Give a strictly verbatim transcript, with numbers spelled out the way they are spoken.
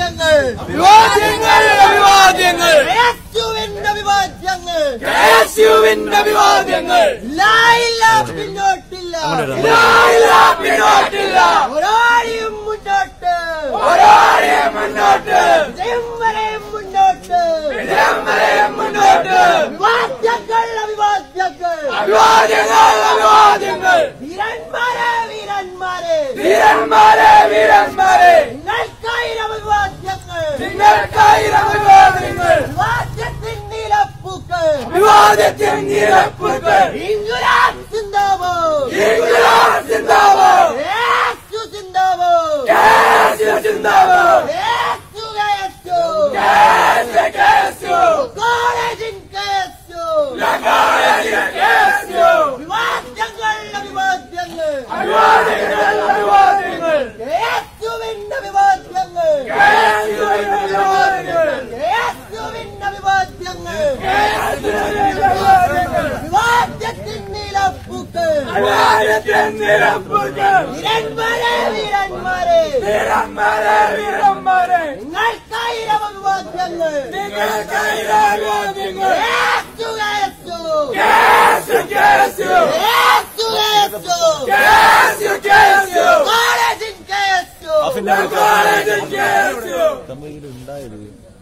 അഭിവാദ്യങ്ങൾ അഭിവാദ്യങ്ങൾ അഭിവാദ്യങ്ങൾ യേശുവിന്റെ അഭിവാദ്യങ്ങൾ യേശുവിന്റെ അഭിവാദ്യങ്ങൾ ഇല്ല പിന്നോട്ടില്ല ഇല്ല പിന്നോട്ടില്ല ഒരാളിയും മുന്നോട്ട് ഒരാളിയും മുന്നോട്ട് വിജയം വരെ മുന്നോട്ട് വിജയം വരെ മുന്നോട്ട് അഭിവാദ്യങ്ങൾ അഭിവാദ്യങ്ങൾ അഭിവാദ്യങ്ങൾ അഭിവാദ്യങ്ങൾ വീരന്മാരെ വീരന്മാരെ വീരന്മാരെ വീരന്മാരെ നിങ്ങൾക്കായിരം അഭിവാദ്യങ്ങൾ നിങ്ങൾക്കായിരം അഭിവാദ്യങ്ങൾ അഭിവാദ്യത്തിൻ നീലപ്പൂക്കൾ അഭിവാദ്യത്തിൻ നീലപ്പൂക്കൾ ഇൻകുലാബ് സിന്ദാബാദ് ഇൻകുലാബ് സിന്ദാബാദ് യേശു സിന്ദാബാദ് യേശു സിന്ദാബാദ് യേശു യേശു യേശു യേശു കോളേജിൻ യേശു കോളേജിൻ യേശു അഭിവാദ്യങ്ങൾ അഭിവാദ്യങ്ങൾ അഭിവാദ്യങ്ങൾ അഭിവാദ്യങ്ങൾ യേശുവിന്റെ അഭിവാദ്യങ്ങൾ യേശുവിന്റെ അഭിവാദ്യങ്ങൾ യേശുവിന്റെ അഭിവാദ്യങ്ങൾ യേശുവിന്റെ അഭിവാദ്യങ്ങൾ അഭിവാദ്യത്തിൻ നീലപ്പൂക്കൾ അഭിവാദ്യത്തിൻ നീലപ്പൂക്കൾ വീരന്മാരെ വീരന്മാരെ വീരന്മാരെ വീരന്മാരെ നിങ്ങൾക്കായിരം അഭിവാദ്യങ്ങൾ നിങ്ങൾക്കായിരം അഭിവാദ്യങ്ങൾ യേശു യേശു യേശു യേശു യേശു യേശു യേശു യേശു കോളേജിൻ യേശു കോളേജിൻ യേശു തമിഴിലുണ്ടായത്